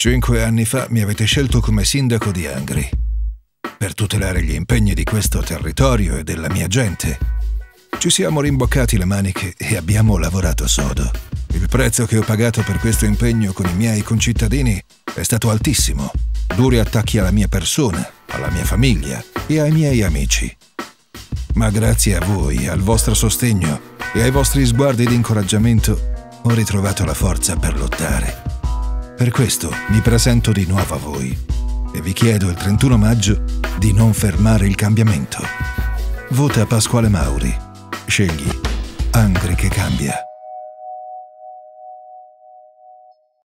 5 anni fa mi avete scelto come sindaco di Angri per tutelare gli impegni di questo territorio e della mia gente. Ci siamo rimboccati le maniche e abbiamo lavorato sodo. Il prezzo che ho pagato per questo impegno con i miei concittadini è stato altissimo. Duri attacchi alla mia persona, alla mia famiglia e ai miei amici. Ma grazie a voi, al vostro sostegno e ai vostri sguardi di incoraggiamento ho ritrovato la forza per lottare. Per questo mi presento di nuovo a voi e vi chiedo il 31 maggio di non fermare il cambiamento. Vota Pasquale Mauri. Scegli Angri che cambia.